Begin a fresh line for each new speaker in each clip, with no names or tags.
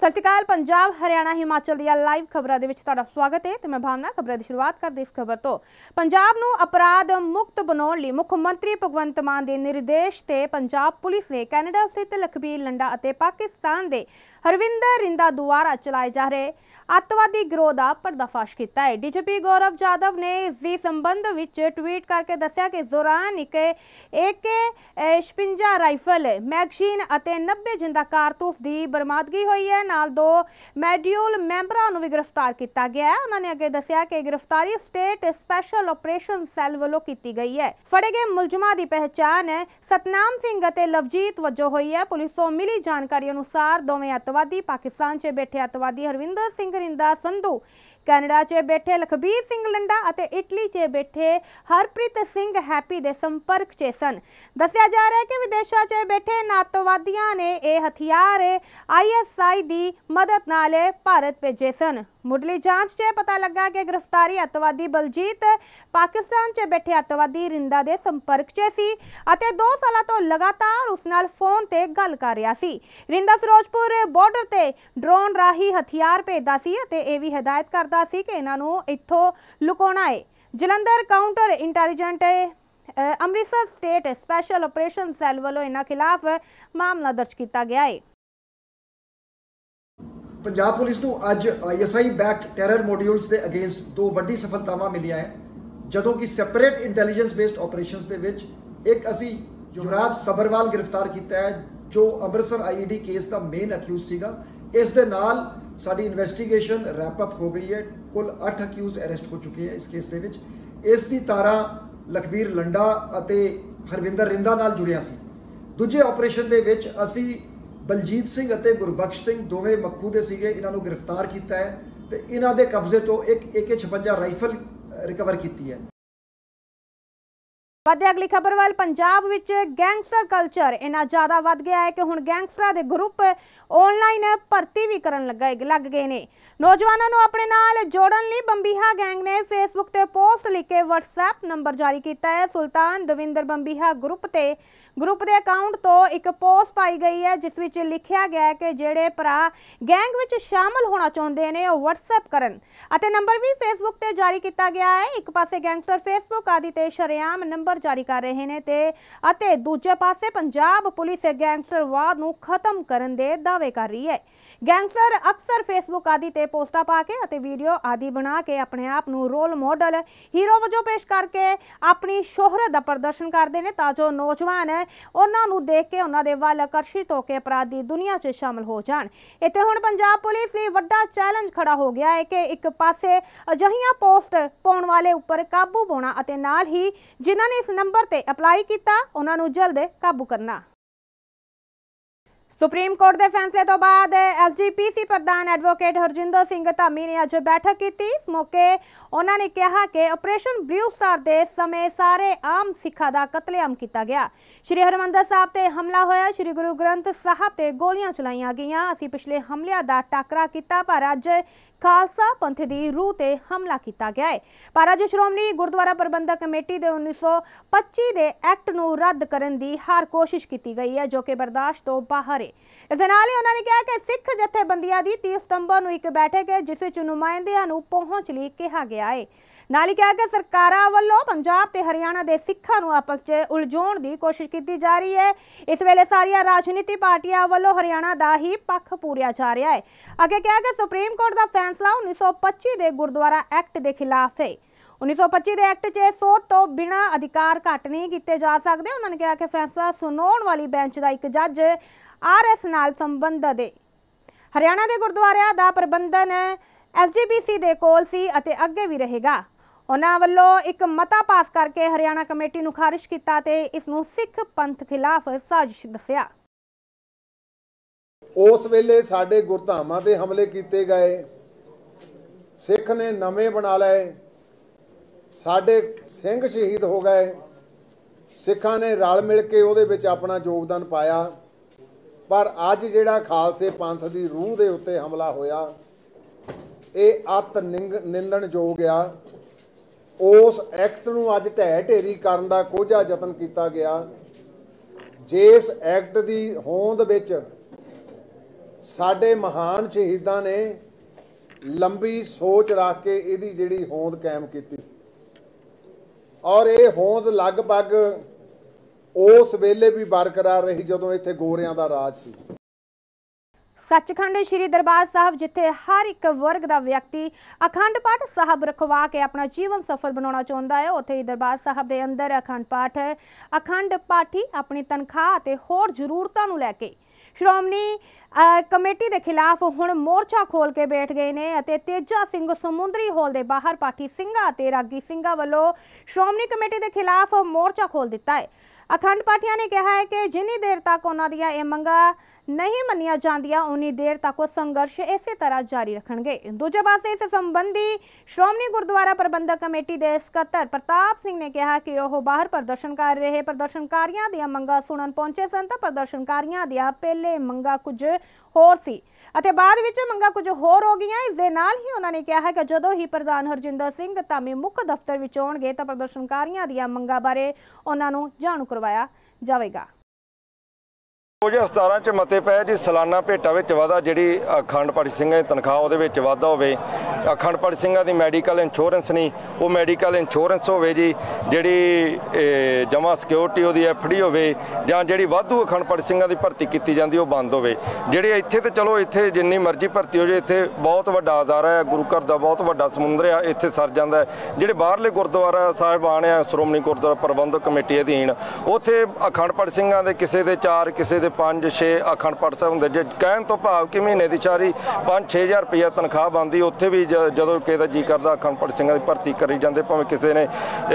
सत श्री अकाल। पंजाब हरियाणा हिमाचल ਦੀਆਂ ਲਾਈਵ ਖਬਰਾਂ ਦੇ ਵਿੱਚ ਤੁਹਾਡਾ ਸਵਾਗਤ ਹੈ ਤੇ ਮੈਂ ਭਾਵਨਾ। ਖਬਰਾਂ ਦੀ ਸ਼ੁਰੂਆਤ ਕਰਦੇ ਇਸ ਖਬਰ ਤੋਂ। ਪੰਜਾਬ ਨੂੰ ਅਪਰਾਧ ਮੁਕਤ ਬਣਾਉਣ ਲਈ ਮੁੱਖ ਮੰਤਰੀ ਭਗਵੰਤ ਮਾਨ ਦੇ ਨਿਰਦੇਸ਼ ਤੇ ਪੰਜਾਬ ਪੁਲਿਸ ਨੇ ਕੈਨੇਡਾ ਸਥਿਤ ਲਖਬੀਰ ਲੰਡਾ ਅਤੇ ਪਾਕਿਸਤਾਨ ਦੇ हरविंदर रिंदा द्वारा चलाए जा रहे अतवादी गिरोह का पर्दाफाश किया है। डीजीपी गौरव यादव ने इस संबंध में ट्वीट करके दस्या कि इस दौरान एक AK-56 राइफल मैगजीन और 90 जिंदा कारतूस की बरामदगी हुई है। नाल 2 मैड्यूल मैंबरों को भी गिरफ्तार किया गया है। उन्होंने अगे दस्या कि गिरफ्तारी स्टेट स्पैशल ऑपरेशन सैल वालों की गई है। फड़े गए मुलजमां की पहचान सतनाम सिंह और लवजीत वजों हुई है। पुलिस को मिली जानकारी अनुसार दोवें अतवादी पाकिस्तान च बैठे अतवादी हरविंदर सिंह रिंदा संधू, कैनेडा च बैठे लखबीर सिंह लंडा और इटली च बैठे हरप्रीत सिंह हैप्पी के संपर्क च सन। दस्या जा रहा है कि विदेशों च बैठे अतवादियों ने यह हथियार ISI की मदद नाल भारत भेजे सन। मुढ़ली जांच च पता लगा कि गिरफ्तारी अतवादी बलजीत पाकिस्तान च बैठे अतवादी रिंदा के संपर्क च सी अते 2 साल तो लगातार उस नाल फोन ते गल कर रहा सी। रिंदा फिरोजपुर बॉर्डर ते ड्रोन राही हथियार भेजदा सी अते यह भी हिदायत करदा सी कि इन्हां नूं इत्थों लुकाउणा है। Jalandhar counter intelligent Amritsar state special operation cell वालों इन्हां खिलाफ मामला दर्ज किया गया है।
पंजाब पुलिस को अज ISI बैक्ड टैरर मॉड्यूल्स के अगेंस्ट 2 वड्डी सफलतावां मिलियां है। जदों कि सैपरेट इंटैलीजेंस बेस्ड ऑपरेशनस दे विच एक असी युवराज सबरवाल गिरफ्तार किया है जो अमृतसर IED केस का मेन अक्यूज सीगा। इस दे नाल साडी इन्वेस्टिगेशन रैप अप हो गई है। कुल 8 अक्यूज अरेस्ट हो चुके हैं इस केस दे विच। इस दी तारा लखबीर लंडा अते हरविंदर रिंदा नाल जुड़िया सी। दूजे ऑपरेशन दे विच असी बलजीत सिंह और गुरबख्श सिंह दोवें मक्खू दे सीगे, इन्हां नूं गिरफ्तार किया है ते इन्हां दे कब्जे तो एक AK-56 राइफल रिकवर की है।
अगली खबर वाल पंजाब विच गैंगस्टर कल्चर इन्ना ज्यादा वध गया है कि हुण गैंगस्टरां दे ग्रुप ऑनलाइन भर्ती भी करन लग गए ने। नौजवानों को अपने नाल जोड़न लई बंबीहा गैंग ने फेसबुक ते पोस्ट लिख के WhatsApp नंबर जारी किया है। सुल्तान दविंदर बंबीहा ग्रुप के अकाउंट तो एक पोस्ट पाई गई है जिस विच लिखा गया है कि जेड़े भरा गैंग विच शामिल होना चाहते हैं वो WhatsApp करन अते नंबर भी फेसबुक ते जारी किया गया है। एक पासे गैंगस्टर फेसबुक आदि ते शरेआम नंबर जारी कर रहे हैं ते अते दूजे पासे पंजाब पुलिस गैंगस्टरवाद नूं खत्म करन दे दावे कर रही है। गैंगस्टर अक्सर फेसबुक आदि ते पोस्टां पा के अते वीडियो आदि बना के अपने आप नूं रोल मॉडल हीरो वजों पेश करके अपनी शोहरत का प्रदर्शन करते हैं तां जो नौजवान उन्हां नूं देख के उन्हां दे वल आकर्षित होकर अपराध दी दुनिया च शामिल हो जाण। इत्थे हुण पंजाब पुलिस लई वड्डा चैलेंज खड़ा हो गया है कि एक पासे अजिहियां पोस्ट पाउण वाले उपर काबू पाउणा अते नाल ही जिन्हां ने इस नंबर ते अप्लाई कीता उन्हां नूं जल्द काबू करना। सुप्रीम कोर्ट के फैसले तो बाद SGPC प्रधान एडवोकेट हरजिंदर सिंह धामी ने अज बैठक की। इस मौके उन्होंने कहा कि ऑपरेशन ब्लू स्टार के समय सारे आम सिखा का कतलेआम किया गया। श्री हरमंदर साहब ते हमला होया, श्री गुरु ग्रंथ साहब ते गोलियां चलाईयां गईयां। असीं पिछले हमलिਆਂ ਦਾ टाकरा किया पर अज खालसा पंथ की रूह ते हमला किया गया है। पर अज श्रोमणी गुरुद्वारा प्रबंधक कमेटी के 1925 के एक्ट नूं रद्द करन दी हर कोशिश की गई है जो कि बर्दाश्त तो बाहर है। इस नाल ही उन्होंने कहा कि सिख जथेबंदियां दी 30 सितंबर नूं एक बैठक है जिस विच नुमाइंदियां नूं पहुंच लई कहा गया है। नाल ही कहा कि सरकारां वल्लों पंजाब ते हरियाणा के सिखां नूं आपस च उलझाउण दी कोशिश की जा रही है। इस वेले सारियां राजनीति पार्टियां वल्लों हरियाणा का ही पक्ष पूरिया जा रहा है। अगे कहा कि सुप्रीम कोर्ट का फैसला 1925 के गुरुद्वारा एक्ट के खिलाफ है। 1925 के एक्ट च सोच तो बिना अधिकार घट नहीं किए जा सकते। उन्होंने कहा कि फैसला सुनाउण वाली बेंच का एक जज RS नाल संबंधित है। हरियाणा के गुरुद्वारियां का प्रबंधन SGPC दे कोल सी अते अगे भी रहेगा। उन्हां वल्लों एक मता पास करके हरियाणा कमेटी नूं खारिज किया ते इस नूं सिख पंथ खिलाफ साजिश दस्सिया।
उस वेले साडे गुरधामां ते हमले किए गए, सिख ने नवे बना लए, साडे सिंह शहीद हो गए, सिखां ने रल मिल के उहदे विच अपना योगदान पाया। पर अज जिहड़ा खालसे पंथ की रूह के उत्ते हमला होया ये अत निंदणयोग आ। उस एक्ट नूं अज ढह ढेरी करन दा कोझा यतन किया गया। जिस एक्ट की होंद विच ਸਾਡੇ ਮਹਾਨ ਸ਼ਹੀਦਾਂ ਨੇ ਲੰਬੀ ਸੋਚ ਰੱਖ ਕੇ ਇਹਦੀ ਜਿਹੜੀ ਹੋਂਦ ਕਾਇਮ ਕੀਤੀ ਸੀ ਔਰ ਇਹ ਹੋਂਦ ਲਗਭਗ ਉਸ ਵੇਲੇ ਵੀ ਬਰਕਰਾਰ ਰਹੀ ਜਦੋਂ ਇੱਥੇ ਗੋਰਿਆਂ ਦਾ ਰਾਜ ਸੀ।
सचखंड श्री दरबार साहब जिथे हर एक वर्ग का व्यक्ति अखंड पाठ साहब रखवा के अपना जीवन सफल बनाना चाहता है, उत्थे ही दरबार साहब के अंदर अखंड पाठी अपनी तनख्वाह ते होर जरूरतों नूं लैके श्रोमणी कमेटी के खिलाफ हुण मोर्चा खोल के बैठ गए ने अते तेजा सिंह समुंदरी हॉल के बाहर पाठी सिंघां ते रागी सिंघां वल्लों श्रोमणी कमेटी के खिलाफ मोर्चा खोल दिता है। अखंड पाठियां ने कहा है कि जिन्नी देर तक उन्हां दीयां इह मंगां नहीं मनिया जांदियां उन्नी देर तक वो संघर्ष इसे तरह जारी रखणगे। दूजे पासे इस संबंधी श्रोमणी गुरुद्वारा प्रबंधक कमेटी के सकत्तर प्रताप सिंह ने कहा कि वह बाहर प्रदर्शन कर रहे प्रदर्शनकारियों दी मंगां सुनन पहुंचे सन तां प्रदर्शनकारियों दी पहले मंगां कुछ होर सी ਅਤੇ ਬਾਅਦ ਵਿੱਚ ਮੰਗਾਂ ਕੁਝ ਹੋਰ ਹੋ ਗਈਆਂ। ਇਸ ਦੇ ਨਾਲ ਹੀ ਉਹਨਾਂ ਨੇ ਕਿਹਾ ਹੈ ਕਿ ਜਦੋਂ ਹੀ ਪ੍ਰਧਾਨ ਹਰਜਿੰਦਰ ਸਿੰਘ ਧਾਮੀ ਮੁੱਖ ਦਫ਼ਤਰ ਵਿੱਚ ਆਉਣਗੇ ਤਾਂ ਪ੍ਰਦਰਸ਼ਨਕਾਰੀਆਂ ਦੀਆਂ ਮੰਗਾਂ ਬਾਰੇ ਉਹਨਾਂ ਨੂੰ ਜਾਣੂ ਕਰਵਾਇਆ ਜਾਵੇਗਾ।
2017 ਚ ਮਤੇ ਪਏ ਜੀ ਸਾਲਾਨਾ ਭੇਟਾ ਵਿੱਚ ਵਾਧਾ ਜਿਹੜੀ ਅਖੰਡ ਪਾਠੀ ਸਿੰਘਾਂ ਦੀ ਤਨਖਾਹ ਉਹਦੇ ਵਿੱਚ ਵਾਧਾ ਹੋਵੇ, ਅਖੰਡ ਪਾਠੀ ਸਿੰਘਾਂ ਦੀ ਮੈਡੀਕਲ ਇੰਸ਼ੋਰੈਂਸ ਨਹੀਂ ਉਹ ਮੈਡੀਕਲ ਇੰਸ਼ੋਰੈਂਸ ਹੋਵੇ ਜੀ, ਜਿਹੜੀ ਜਮ੍ਹਾਂ ਸਿਕਿਉਰਿਟੀ ਉਹਦੀ FD ਹੋਵੇ ਜਾਂ ਜਿਹੜੀ ਵਾਧੂ ਅਖੰਡ ਪਾਠੀ ਸਿੰਘਾਂ ਦੀ ਭਰਤੀ ਕੀਤੀ ਜਾਂਦੀ ਉਹ ਬੰਦ ਹੋਵੇ। ਜਿਹੜੇ ਇੱਥੇ ਤੇ ਚਲੋ ਇੱਥੇ ਜਿੰਨੀ ਮਰਜ਼ੀ ਭਰਤੀ ਹੋ ਜੇ, ਇੱਥੇ ਬਹੁਤ ਵੱਡਾ ਅਦਾਰਾ ਹੈ, ਗੁਰੂ ਘਰ ਦਾ ਬਹੁਤ ਵੱਡਾ ਸਮੁੰਦਰ ਆ, ਇੱਥੇ ਸਰ ਜਾਂਦਾ। ਜਿਹੜੇ ਬਾਹਰਲੇ ਗੁਰਦੁਆਰਾ ਸਾਹਿਬਾਨ ਆ ਸ਼੍ਰੋਮਣੀ ਗੁਰਦੁਆਰਾ ਪ੍ਰਬੰਧਕ ਕਮੇਟੀ ਅਧੀਨ ਉੱਥੇ ਅਖੰਡ ਪਾਠੀ ਸਿੰਘਾਂ ਦੇ ਕਿਸੇ ਦੇ 4 ਕਿਸੇ ਦੇ 5-6 ਅਖੰਡ ਪਾਠ ਸਾਹਿਬ ਹੁੰਦੇ। ਜੇ ਕਹਿਣ ਤੋਂ ਭਾਵ ਕਿ ਮਹੀਨੇ ਦੀ ਸਾਰੀ 5-6 ਹਜ਼ਾਰ ਰੁਪਈਆ ਤਨਖਾਹ ਬਣਦੀ, ਉੱਥੇ ਵੀ ਜਦੋਂ ਕਿਸੇ ਦਾ ਜੀ ਕਰਦਾ ਅਖੰਡ ਪਾਠ ਸਿੰਘਾਂ ਦੀ ਭਰਤੀ ਕਰੀ ਜਾਂਦੇ, ਭਾਵੇਂ ਕਿਸੇ ਨੇ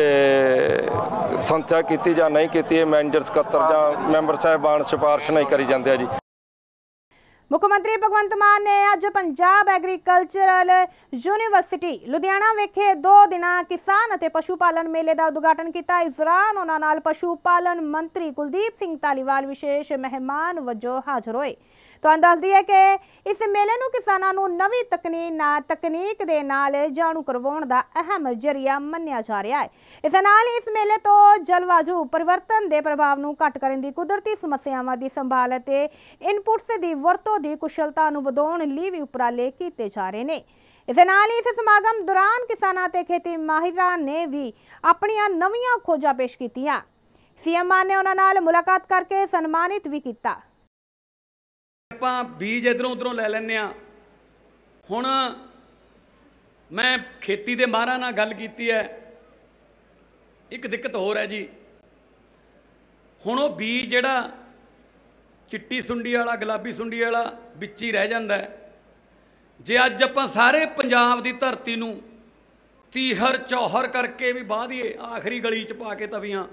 ਸੰਥਿਆ ਕੀਤੀ ਜਾਂ ਨਹੀਂ ਕੀਤੀ, ਇਹ ਮੈਨੇਜਰ ਸਕੱਤਰ ਜਾਂ ਮੈਂਬਰ ਸਾਹਿਬਾਨ ਸਿਫਾਰਿਸ਼ ਨਹੀਂ ਕਰੀ ਜਾਂਦੇ ਆ ਜੀ।
मुख्यमंत्री भगवंत मान ने अज पंजाब एग्रीकल्चरल यूनिवर्सिटी लुधियाना विखे 2 दिना किसान अते पशु पालन मेले का उद्घाटन किया। इस दौरान उन्हां नाल पशु पालन मंत्री कुलदीप सिंह धालीवाल विशेष मेहमान वजों हाजिर होए। तुहानूं दस दईए कि इस मेले नूं किसानां नूं नवीं तकनीक दे नाल जाणू करवाउण दा अहम जरिया मन्निया जा रहा है। इस नाल इस मेले तो जलवायु परिवर्तन के प्रभाव नूं घट करन दी, कुदरती समस्यावां दी संभाल ते इनपुट्स दी वरतों दी कुशलता नूं वधाउण लई भी उपराले कीते जा रहे ने। इस नाल इस समागम दौरान किसानां ते खेती माहिरां ने भी अपणियां नवीआं खोजां पेश कीतियां। सीएम मान ने उन्हां नाल मुलाकात करके सन्मानित भी किया।
ਆਪਾਂ ਬੀਜ ਇਧਰੋਂ ਉਧਰੋਂ ਲੈ ਲੈਂਦੇ ਆ। ਹੁਣ ਮੈਂ ਖੇਤੀ ਦੇ ਮਾਹਰਾਂ ਨਾਲ ਗੱਲ ਕੀਤੀ ਹੈ, ਇੱਕ ਦਿੱਕਤ ਹੋਰ ਹੈ ਜੀ। ਹੁਣ ਉਹ ਬੀਜ ਜਿਹੜਾ ਚਿੱਟੀ ਸੁੰਡੀ ਵਾਲਾ ਗੁਲਾਬੀ ਸੁੰਡੀ ਵਾਲਾ ਵਿੱਚ ਹੀ ਰਹਿ ਜਾਂਦਾ ਹੈ। ਜੇ ਅੱਜ ਆਪਾਂ ਸਾਰੇ ਪੰਜਾਬ ਦੀ ਧਰਤੀ ਨੂੰ ਤੀਹਰ ਚੌਹਰ ਕਰਕੇ ਵੀ ਬਾਹ ਦੀਏ, ਆਖਰੀ ਗਲੀ 'ਚ ਪਾ ਕੇ ਤਵੀਆਂ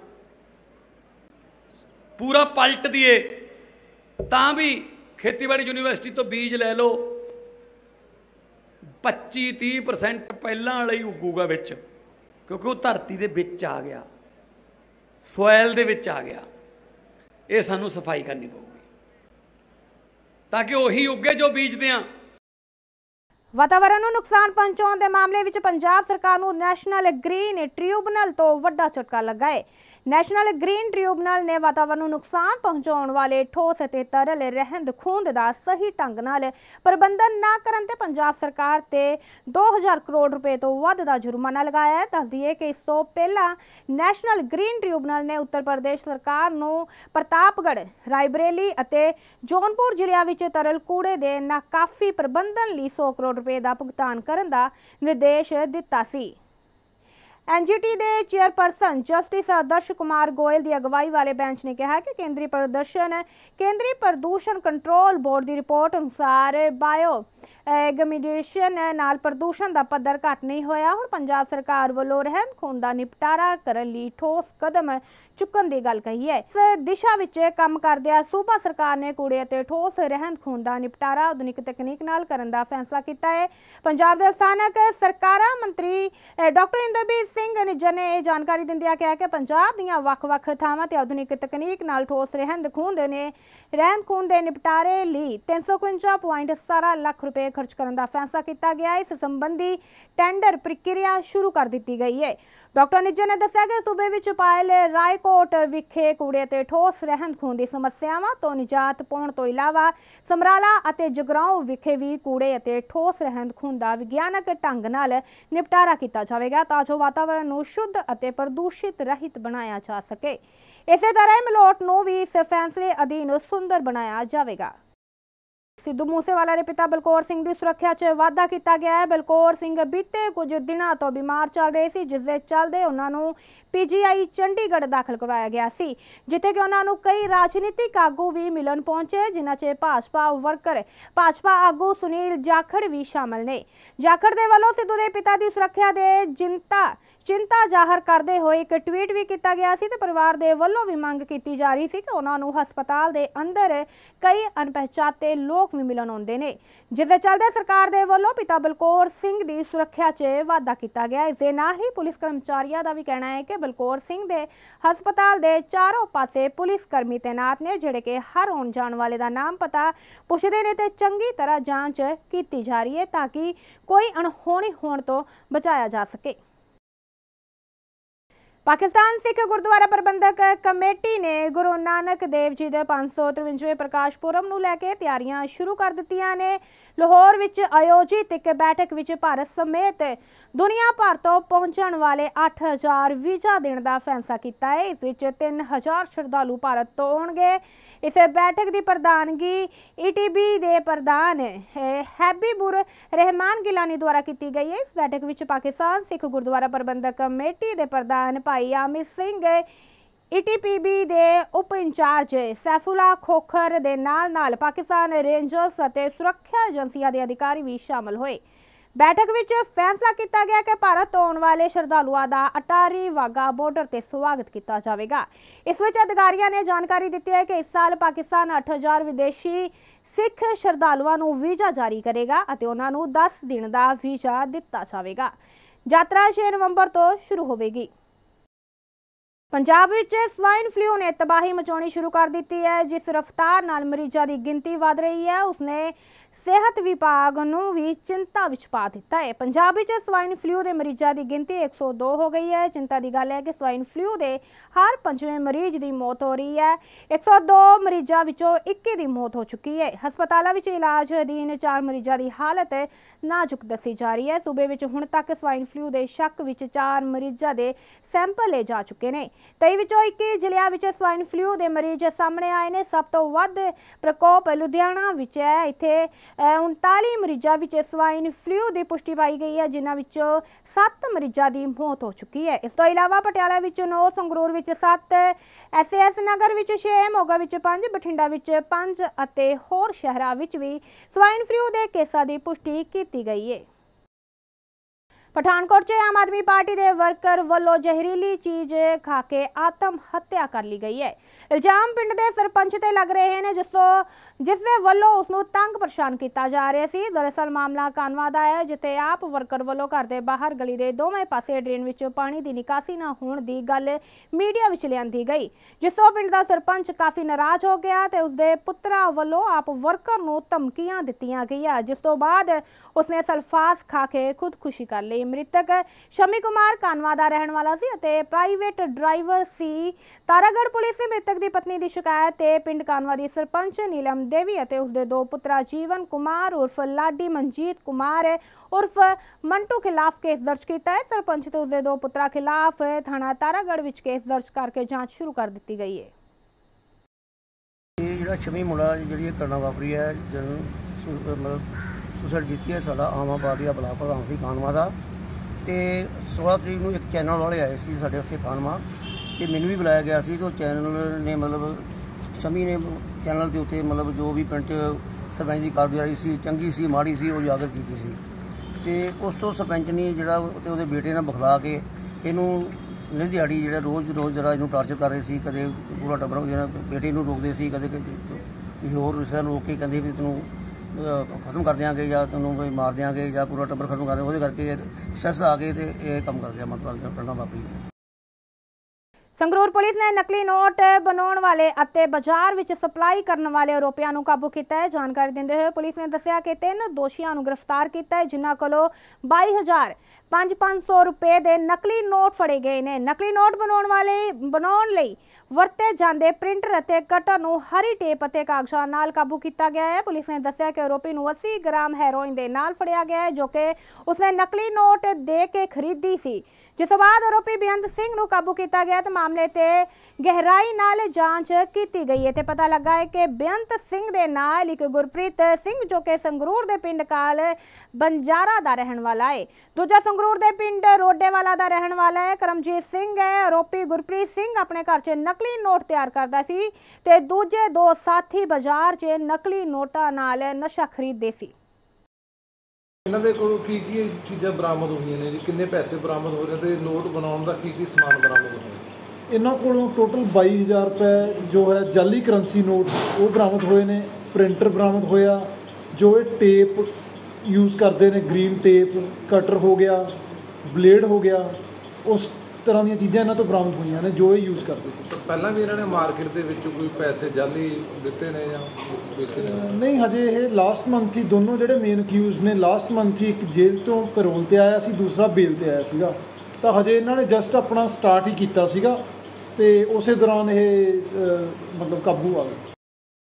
ਪੂਰਾ ਪਲਟ ਦੀਏ, ਤਾਂ ਵੀ ਖੇਤੀਬਾੜੀ ਯੂਨੀਵਰਸਿਟੀ ਤੋਂ ਬੀਜ ਲੈ ਲਓ 25-30% ਪਹਿਲਾਂ ਵਾਲਾ ਹੀ ਉੱਗੂਗਾ ਵਿੱਚ, ਕਿਉਂਕਿ ਉਹ ਧਰਤੀ ਦੇ ਵਿੱਚ ਆ ਗਿਆ, ਸੋਇਲ ਦੇ ਵਿੱਚ ਆ ਗਿਆ। ਇਹ ਸਾਨੂੰ ਸਫਾਈ ਕਰਨੀ ਪਊਗੀ ਤਾਂ ਕਿ ਉਹੀ ਉੱਗੇ ਜੋ ਬੀਜਦੇ ਆ।
वातावरण ਨੂੰ नुकसान पहुंचाने के मामले में पंजाब सरकार ਨੂੰ नैशनल ग्रीन ट्रिब्यूनल तो वड्डा झटका लगा है। नैशनल ग्रीन ट्रिब्यूनल ने वातावरण ਨੂੰ नुकसान पहुंचाने वाले ठोस ਅਤੇ तरल ਰਹਿੰਦ ਖੂੰਹਦ ਦਾ सही ढंग ਨਾਲ प्रबंधन ना करन ते पंजाब सरकार ते 2000 करोड़ रुपए तो वध ਦਾ जुर्माना लगाया है। दस दईए कि इस तो पहला नैशनल ग्रीन ट्रिब्यूनल ने उत्तर प्रदेश सरकार ਨੂੰ प्रतापगढ़, रायबरेली ਅਤੇ जौनपुर ਜ਼ਿਲ੍ਹਿਆਂ ਵਿੱਚ तरल कूड़े ਦੇ ਨਾਕਾਫੀ प्रबंधन ਲਈ 100 करोड़ रुपए का भुगतान करने का निर्देश दिता सी। एनजीटी के चेयरपर्सन जस्टिस आदर्श कुमार गोयल की अगवाई वाले बेंच ने कहा कि केंद्रीय प्रदूषण कंट्रोल बोर्ड की रिपोर्ट अनुसार बायो गमीडेशन नाल प्रदूषण का पद्धर घट नहीं होया। हुण पंजाब सरकार वालों रहंद खून का निपटारा करने लई ठोस कदम चुकन की गल कही है। इस दिशा विच काम करदिया सूबा सरकार ने कूड़े अते ठोस रहंद खून का निपटारा आधुनिक तकनीक नाल करन दा फैसला किया है। पंजाब के स्थानक सरकारां मंत्री डॉक्टर इंद्रबीर सिंह निज्जर ने जानकारी दिंदियां कहा कि पंजाब दीयां वख-वख थावां ते आधुनिक तकनीक नाल ठोस रहंद खून के निपटारे लई 351.17 लाख रुपए खर्च करने का फैसला किया गया। इस संबंधी टेंडर प्रक्रिया शुरू कर दी गई है। डॉक्टर निज्जर ने दस्सिया कि सूबे विच पायल रायकोट विखे कूड़े ते ठोस रहंद खून की समस्यावां तो निजात पाउण तो इलावा समराला अते जगराओं विखे भी कूड़े अते ठोस रहंद खून का विग्यानक ढंग नाल निपटारा किया जाएगा तां जो वातावरण नूं शुद्ध अते प्रदूषित रहित बनाया जा सके। इसे तरह मलोट नूं भी इस फैसले अधीन सुंदर बनाया जाएगा। सिद्धू मूसेवाला के पिता बलकौर सिंह की सुरक्षा च वाधा किया गया है। बलकौर सिंह बीते कुछ दिनों तो बीमार चल रहे थे, जिसके चलते उन्होंने PGI चंडीगढ़ दाखिल करवाया गया सी, जिथे कि उन्होंने कई राजनीतिक आगू भी मिलन पहुंचे, जिन्हां च भाजपा वर्कर भाजपा आगू सुनील जाखड़ भी शामिल ने। जाखड़ दे वल्लों सिद्धू के पिता की सुरक्षा के चिंता जाहिर करते हुए एक ट्वीट भी किया गया सी ते परिवार दे वल्लों भी मंग की जा रही थी कि उन्होंने हस्पताल के अंदर कई अनपहचाते लोग भी मिलन आउंदे ने, जिसके चलते सरकार दे वल्लों पिता बलकौर सिंह की सुरक्षा च वाधा किया गया। इसके नाल ही पुलिस कर्मचारियों का भी कहना है कि बलकौर सिंह दे हस्पताल के चारों पासे पुलिस कर्मी तैनात ने, जिहड़े कि हर आउण जाण वाले का नाम पता पुछदे ने ते चंगी तरह जांच की जा रही है ताकि कोई अणहोनी होने तो बचाया जा सके। पाकिस्तान सिख गुरुद्वारा प्रबंधक कमेटी ने गुरु नानक देव जी के 553वें प्रकाश पुरब नूं लैके तैयारियां शुरू कर दित्तियां ने। लाहौर विच आयोजित एक बैठक विच भारत समेत दुनिया भर तो पहुंचने वाले 8000 वीजा देने का फैसला किया है। इस विच 3000 श्रद्धालु भारत तो आउणगे। इस बैठक की प्रधानगी ETB के प्रधान हैबीबुर रहमान गिलानी द्वारा की गई है। इस बैठक में पाकिस्तान सिख गुरुद्वारा प्रबंधक कमेटी के प्रधान भाई आमिर सिंह, ETPB के उप इंचार्ज सैफुल्ला खोखर के नाल पाकिस्तान रेंजर्स और सुरक्षा एजेंसियों के अधिकारी भी शामिल हुए। बैठक में फैसला किया गया कि भारत तो आने वाले श्रद्धालुओं का अटारी वाघा बॉर्डर से स्वागत किया जाएगा। इस विच अधिकारियों ने जानकारी दी है कि इस साल पाकिस्तान 8000 विदेशी सिख श्रद्धालुओं को वीजा जारी करेगा और उन्होंने 10 दिन का वीजा दिता जाएगा। यात्रा 6 नवंबर तो शुरू होगी। पंजाब विच स्वाइन फ्लू ने तबाही मचानी शुरू कर दी है। जिस रफ्तार नाल मरीजों की गिनती वध रही है उसने सेहत विभाग नूं भी चिंता विच पा दिता है। पंजाब विच स्वाइन फ्लू के मरीजों की गिनती 102 हो गई है। चिंता की गल है कि स्वाइन फ्लू के हर 5वें मरीज की मौत हो रही है। 102 मरीजों विचों 21 की मौत हो चुकी है। हस्पतालों विच इलाज अधीन 4 मरीजों की हालत नाजुक दसी जा रही है। सूबे विच हुण तक स्वाइन फ्लू के शक विच 4 मरीजों के सैंपल ले जा चुके हैं। 23 विचों 21 जिलियां विच स्वाइन फ्लू के मरीज सामने आए ने। सब तो वध प्रकोप लुधियाना विच है। इत्थे 39 मरीजों में स्वाइन फ्लू की पुष्टि पाई गई है, जिन्हां विचों 7 मरीजों की मौत हो चुकी है। इस तो इलावा पटियाला विच 9, संगरूर विच 7, SAS नगर विच 6, मोगा विच 5, बठिंडा विच 5 अते होर शहरां विच भी स्वाइन फ्लू के केसां की पुष्टि की गई है। पठानकोट से आम आदमी पार्टी के वर्कर वालों जहरीली चीज खा के आत्म हत्या कर ली गई है। इल्जाम पिंड के सरपंच ते लग रहे हैं जिसके वालों उसनू तंग परेशान किया जा रहा सी। दरअसल मामला कानवा का है, जिथे आप वर्कर वालों घर के बाहर गली के दोवें पासे ड्रेन विच पानी की निकासी न होने की गल मीडिया विच लियांदी गई, जिस तो पिंड का सरपंच काफ़ी नाराज हो गया तो उसके पुत्रा वालों आप वर्कर नू धमकियां दित्तियां गईयां, जिस तो बाद उसने सल्फास खा के खुदकुशी कर ली। मृतक शमी कुमार कानवा का रहने वाला सी अते प्राइवेट ड्राइवर सी। तारागढ़ पुलिस ने मृतक की पत्नी की शिकायत ते पिंड कानवा की सरपंच नीलम देवी अते उसके 2 पुत्रा जीवन कुमार उर्फ लाडी मनजीत कुमार उर्फ मंटू खिलाफ केस दर्ज किया है। सरपंच ते उसके 2 पुत्रा खिलाफ थाना तारागढ़ विच केस दर्ज करके जांच शुरू कर दी गई है।
ਜਿਹੜਾ ਛਵੀਂ ਮੁੰਡਾ ਜਿਹੜੀ ਇਹ ਘਟਨਾ ਵਾਪਰੀ ਹੈ ਮਤਲਬ ਸੁਸਾਈਡ ਕੀਤੀ ਹੈ ਸਾਡਾ ਆਮ ਆਬਾਦੀ ਦਾ ਬਲਾਕ ਪ੍ਰਧਾਨ ਸੀ ਕਾਨਵਾ ਦਾ ਤੇ 16 ਤਰੀਕ ਨੂੰ ਇੱਕ ਚੈਨਲ ਵਾਲੇ ਆਏ ਸੀ ਸਾਡੇ ਉੱਥੇ ਕਾਨਵਾ ਤੇ ਮੈਨੂੰ ਵੀ ਬੁਲਾਇਆ ਗਿਆ ਸੀ ਤੇ ਚੈਨਲ ਨੇ ਮਤਲਬ ਸ਼ਮੀ ਨੇ ਚੈਨਲ ਦੇ ਉੱਤੇ ਮਤਲਬ ਜੋ ਵੀ ਪਿੰਡ 'ਚ ਸਰਪੰਚ ਦੀ ਕਾਰਗੁਜ਼ਾਰੀ ਸੀ ਚੰਗੀ ਸੀ ਮਾੜੀ ਸੀ ਉਹ ਉਜਾਗਰ ਕੀਤੀ ਸੀ ਤੇ ਉਸ ਤੋਂ ਸਰਪੰਚ ਨੇ ਜਿਹੜਾ ਤੇ ਉਹਦੇ ਬੇਟੇ ਨਾਲ ਬੁਖਲਾ ਕੇ ਇਹਨੂੰ ਨਿਤ ਦਿਹਾੜੀ ਜਿਹੜਾ ਰੋਜ਼ ਜਿਹੜਾ ਇਹਨੂੰ ਟਾਰਚਰ ਕਰ ਰਹੇ ਸੀ। ਕਦੇ ਪੂਰਾ ਟੱਬਰ ਜਿਹੜਾ ਬੇਟੇ ਨੂੰ ਰੋਕਦੇ ਸੀ, ਕਦੇ ਕਿਸੇ ਹੋਰ ਰਿਸ਼ਤੇਦਾਰ ਨੂੰ ਰੋਕ ਕੇ ਕਹਿੰਦੇ ਵੀ ਤੈਨੂੰ ਖਤਮ ਕਰ ਦਿਆਂਗੇ ਜਾਂ ਤੈਨੂੰ ਕੋਈ ਮਾਰ ਦਿਆਂਗੇ ਜਾਂ ਪੂਰਾ ਟੱਬਰ ਖਤਮ ਕਰ ਦਿਆਂਗੇ। ਉਹਦੇ ਕਰਕੇ ਸਟ੍ਰੈਸ ਆ ਕੇ ਤੇ ਇਹ ਕੰਮ ਕਰ ਗਿਆ ਮਤਲਬ ਕਰਨਾ ਵਾਪਰੀ।
ਸੰਗਰੂਰ ਪੁਲਿਸ ਨੇ ਨਕਲੀ ਨੋਟ ਬਣਾਉਣ ਵਾਲੇ ਅਤੇ ਬਾਜ਼ਾਰ ਵਿੱਚ ਸਪਲਾਈ ਕਰਨ ਵਾਲੇ ਆਰੋਪੀਆਂ ਨੂੰ ਕਾਬੂ ਕੀਤਾ ਹੈ। ਜਾਣਕਾਰੀ ਦਿੰਦੇ ਹੋਏ ਪੁਲਿਸ ਨੇ ਦੱਸਿਆ ਕਿ 3 ਦੋਸ਼ੀਆਂ ਨੂੰ ਗ੍ਰਿਫਤਾਰ ਕੀਤਾ ਹੈ, ਜਿਨ੍ਹਾਂ ਕੋਲੋਂ 22,500 ਰੁਪਏ ਦੇ ਨਕਲੀ ਨੋਟ ਫੜੇ ਗਏ ਨੇ। ਨਕਲੀ ਨੋਟ ਬਣਾਉਣ ਲਈ ਵਰਤੇ ਜਾਂਦੇ ਪ੍ਰਿੰਟਰ ਅਤੇ ਕਟਰ ਨੂੰ ਹਰੀ ਟੇਪ ਅਤੇ ਕਾਗਜ਼ਾਂ ਨਾਲ ਕਾਬੂ ਕੀਤਾ ਗਿਆ ਹੈ। ਪੁਲਿਸ ਨੇ ਦੱਸਿਆ ਕਿ ਆਰੋਪੀ ਨੂੰ 80 ਗ੍ਰਾਮ ਹੈਰੋਇਨ ਦੇ ਨਾਲ ਫੜਿਆ ਗਿਆ ਹੈ, ਜੋ ਕਿ ਉਸਨੇ ਨਕਲੀ ਨੋਟ ਦੇ ਕੇ ਖਰੀਦੀ ਸੀ। जिस तो बाद आरोपी बेअंत सिंह नूं काबू किया गया तो मामले ते गहराई नाल जांच की गई है। तो पता लगा है कि बेअंत सिंह दे नाल एक गुरप्रीत सिंह जो कि संगरूर दे पिंड काल बंजारा दा रहन वाला है, दूजा संगरूर दे पिंड रोडेवाला दा रहन वाला है करमजीत सिंह है। आरोपी गुरप्रीत सिंह अपने घर च नकली नोट तैयार करदा सी ते दूजे 2 साथी बाजार च नकली नोटां नाल नशा खरीददे सी।
ਇਹਨਾਂ ਦੇ ਕੋਲ ਕੀ ਚੀਜ਼ਾਂ ਬਰਾਮਦ ਹੋਈਆਂ ਨੇ ਜੀ, ਕਿੰਨੇ ਪੈਸੇ ਬਰਾਮਦ ਹੋ ਰਹੇ ਤੇ ਨੋਟ ਬਣਾਉਣ ਦਾ ਕੀ ਸਮਾਨ ਬਰਾਮਦ ਹੋਇਆ?
ਇਹਨਾਂ ਕੋਲੋਂ ਟੋਟਲ 22,000 ਰੁਪਏ ਜੋ ਹੈ ਜਾਲੀ ਕਰੰਸੀ ਨੋਟ ਉਹ ਬਰਾਮਦ ਹੋਏ ਨੇ। ਪ੍ਰਿੰਟਰ ਬਰਾਮਦ ਹੋਇਆ, ਜੋ ਇਹ ਟੇਪ ਯੂਜ਼ ਕਰਦੇ ਨੇ, ਗ੍ਰੀਨ ਟੇਪ, ਕਟਰ ਹੋ ਗਿਆ, ਬਲੇਡ ਹੋ ਗਿਆ, ਉਸ ਤਰ੍ਹਾਂ ਦੀਆਂ ਚੀਜ਼ਾਂ ਇਹਨਾਂ ਤੋਂ ਬਰਾਮਦ ਹੋਈਆਂ ਨੇ ਜੋ ਇਹ ਯੂਜ਼ ਕਰਦੇ ਸੀ।
ਪਹਿਲਾਂ ਵੀ ਇਹਨਾਂ ਨੇ ਮਾਰਕੀਟ ਦੇ ਵਿੱਚ ਕੋਈ ਪੈਸੇ ਜਾਲੀ ਦਿੱਤੇ ਨੇ ਜਾਂ ਵੇਚੇ ਨੇ?
ਨਹੀਂ, ਹਜੇ ਇਹ ਲਾਸਟ ਮੰਥ ਹੀ ਦੋਨੋਂ ਜਿਹੜੇ ਮੇਨ ਅਕਿਊਜ਼ ਨੇ ਲਾਸਟ ਮੰਥ ਹੀ ਇੱਕ ਜੇਲ੍ਹ ਤੋਂ ਪੈਰੋਲ ਤੇ ਆਇਆ ਸੀ, ਦੂਸਰਾ ਬੇਲ ਤੇ ਆਇਆ ਸੀਗਾ। ਤਾਂ ਹਜੇ ਇਹਨਾਂ ਨੇ ਜਸਟ ਆਪਣਾ ਸਟਾਰਟ ਹੀ ਕੀਤਾ ਸੀਗਾ ਤੇ ਉਸੇ ਦੌਰਾਨ ਇਹ ਮਤਲਬ ਕਾਬੂ ਆ ਗਏ।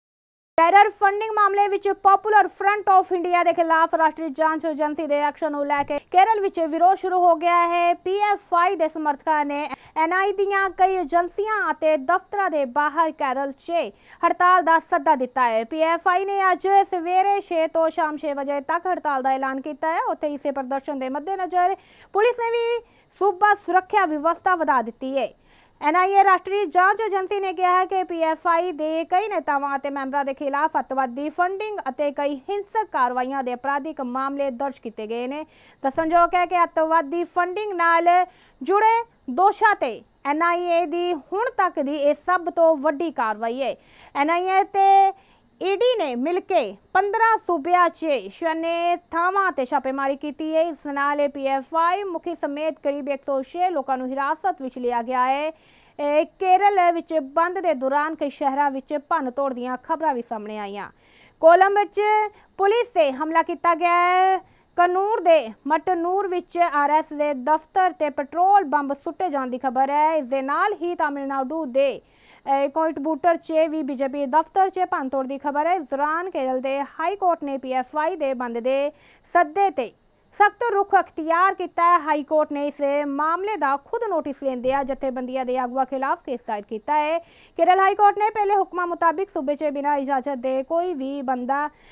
ਟੈਰਰ ਫੰਡਿੰਗ ਮਾਮਲੇ ਵਿੱਚ ਪੋਪੂਲਰ ਫਰੰਟ ਆਫ ਇੰਡੀਆ ਦੇ ਖਿਲਾਫ ਰਾਸ਼ਟਰੀ ਜਾਂਚ ਏਜੰਸੀ ਦੇ ਐਕਸ਼ਨ ਨੂੰ ਲੈ ਕੇ ਕੇਰਲ ਵਿੱਚ ਵਿਰੋਧ ਸ਼ੁਰੂ ਹੋ ਗਿਆ ਹੈ। PFI ਦੇ ਸਮਰਥਕਾਂ ਨੇ NI ਦੀਆਂ ਕਈ ਏਜੰਸੀਆਂ ਅਤੇ ਦਫ਼ਤਰਾਂ ਦੇ ਬਾਹਰ ਕੇਰਲ 'ਚ ਹੜਤਾਲ ਦਾ ਸੱਦਾ ਦਿੱਤਾ ਹੈ। PFI ਨੇ ਅੱਜ ਸਵੇਰੇ 6 ਤੋਂ ਸ਼ਾਮ 6 ਵਜੇ ਤੱਕ ਹੜਤਾਲ ਦਾ ਐਲਾਨ ਕੀਤਾ ਹੈ। ਉੱਥੇ ਇਸੇ ਪ੍ਰਦਰਸ਼ਨ ਦੇ ਮੱਦੇਨਜ਼ਰ ਪੁਲਿਸ ਨੇ ਵੀ ਸੂਬਾ ਸੁਰੱਖਿਆ ਵਿਵਸਥਾ ਵਧਾ ਦਿੱਤੀ ਹੈ। NIA ਰਾਸ਼ਟਰੀ ਜਾਂਚ ਏਜੰਸੀ ਨੇ ਕਿਹਾ ਹੈ ਕਿ PFI ਦੇ ਕਈ ਨੇਤਾਵਾਂ ਅਤੇ ਮੈਂਬਰਾਂ ਦੇ ਖਿਲਾਫ ਅੱਤਵਾਦੀ ਫੰਡਿੰਗ ਅਤੇ ਕਈ ਹਿੰਸਕ ਕਾਰਵਾਈਆਂ ਦੇ ਅਪਰਾਧਿਕ ਮਾਮਲੇ ਦਰਜ ਕੀਤੇ ਗਏ ਨੇ। ਦੱਸਣਯੋਗ ਹੈ ਕਿ ਅੱਤਵਾਦੀ ਫੰਡਿੰਗ ਨਾਲ ਜੁੜੇ ਦੋਸ਼ਾਂ ਤੇ NIA ਦੀ ਹੁਣ ਤੱਕ ਦੀ ਇਹ ਸਭ ਤੋਂ ਵੱਡੀ ਕਾਰਵਾਈ ਹੈ। NIA ਤੇ ED ਨੇ ਮਿਲ ਕੇ 15 ਸੂਬਿਆਂ 'ਚ 96 ਥਾਵਾਂ ਤੇ ਛਾਪੇਮਾਰੀ ਕੀਤੀ ਹੈ। ਇਸ ਨਾਲ PFI ਮੁਖੀ ਸਮੇਤ ਕਰੀਬ 106 ਲੋਕਾਂ ਨੂੰ ਹਿਰਾਸਤ ਵਿੱਚ ਲਿਆ ਗਿਆ ਹੈ। ਕੇਰਲ ਵਿੱਚ ਬੰਦ ਦੇ ਦੌਰਾਨ ਕਈ ਸ਼ਹਿਰਾਂ ਵਿੱਚ ਭੰਨ ਤੋੜ ਦੀਆਂ ਖਬਰਾਂ ਵੀ ਸਾਹਮਣੇ ਆਈਆਂ। ਕੋਲੰਬ ਵਿੱਚ ਪੁਲਿਸ ਤੇ ਹਮਲਾ ਕੀਤਾ ਗਿਆ ਹੈ। ਕਨੂਰ ਦੇ ਮਟਨੂਰ ਵਿੱਚ RS ਦੇ ਦਫ਼ਤਰ ਤੇ ਪੈਟਰੋਲ ਬੰਬ ਸੁੱਟੇ ਜਾਣ ਦੀ ਖਬਰ ਹੈ। ਇਸ ਦੇ ਨਾਲ ਹੀ ਤਾਮਿਲਨਾਡੂ ਦੇ ਕੋਇੰਬਟੂਰ 'ਚ ਵੀ BJP ਦਫ਼ਤਰ 'ਚ ਭੰਨਤੋੜ ਦੀ ਖਬਰ ਹੈ। ਇਸ ਦੌਰਾਨ ਕੇਰਲ ਦੇ ਹਾਈ ਕੋਰਟ ਨੇ PFI ਦੇ ਬੰਦ ਦੇ ਸੱਦੇ ਤੇ ਸਖਤ ਰੁਖ ਅਖਤਿਆਰ ਕੀਤਾ ਹੈ। ਹਾਈ ਕੋਰਟ ਨੇ ਇਸ ਮਾਮਲੇ ਦਾ ਖੁਦ ਨੋਟਿਸ ਲੈਂਦਿਆਂ ਜਥੇਬੰਦੀਆਂ ਦੇ ਆਗੂਆਂ ਖਿਲਾਫ ਕੇਸ ਦਾਇਰ ਕੀਤਾ ਹੈ। ਕੇਰਲ ਹਾਈ ਕੋਰਟ ਨੇ ਪਹਿਲੇ ਹੁਕਮਾਂ ਮੁਤਾਬਿਕ ਸੂਬੇ 'ਚ ਬਿਨਾਂ ਇਜਾਜ਼ਤ ਦੇ ਕੋਈ ਵੀ ਬੰਦ